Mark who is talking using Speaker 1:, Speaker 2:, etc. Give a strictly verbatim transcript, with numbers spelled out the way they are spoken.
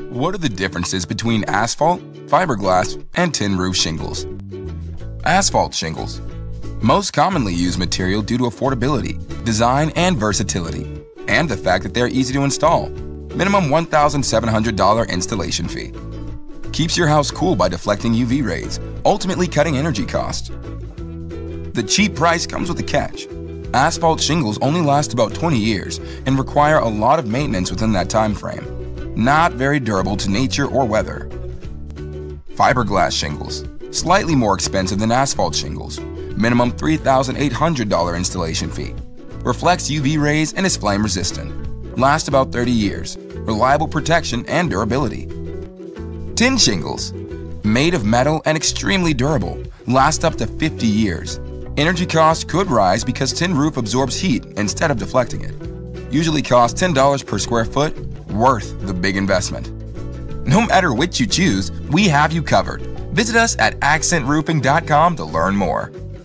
Speaker 1: What are the differences between asphalt, fiberglass, and tin roof shingles? Asphalt shingles. Most commonly used material due to affordability, design, and versatility, and the fact that they're easy to install. Minimum one thousand seven hundred dollars installation fee. Keeps your house cool by deflecting U V rays, ultimately cutting energy costs. The cheap price comes with a catch. Asphalt shingles only last about twenty years and require a lot of maintenance within that time frame. Not very durable to nature or weather. Fiberglass shingles. Slightly more expensive than asphalt shingles. Minimum three thousand eight hundred dollars installation fee. Reflects U V rays and is flame resistant. Last about thirty years. Reliable protection and durability. Tin shingles. Made of metal and extremely durable. Last up to fifty years. Energy costs could rise because tin roof absorbs heat instead of deflecting it. Usually costs ten dollars per square foot, worth the big investment. No matter which you choose, we have you covered. Visit us at accent roofing dot com to learn more.